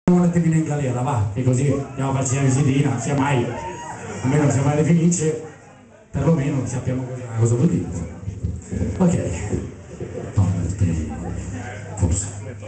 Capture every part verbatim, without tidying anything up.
un attimino in galera, va, e così andiamo a farci la visitina, sia mai, almeno se mai le finisce, perlomeno sappiamo cosa, cosa vuol dire. Ok, no, forse,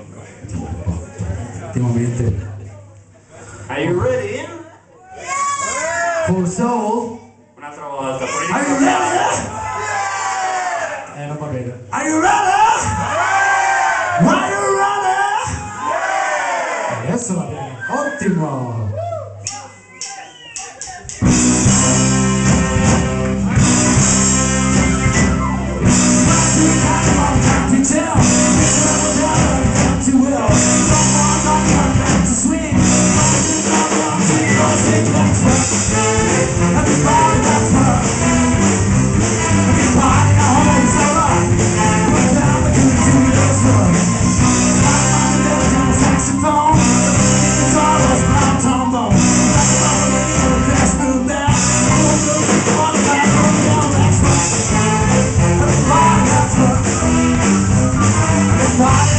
ultimamente. Are you ready? For soul? Un'altra volta. Are you ready? Eh, non va bene. Are you ready? Are you ready? Adesso va bene, ottimo!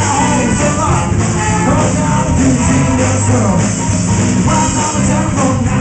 Well, I'm a terrible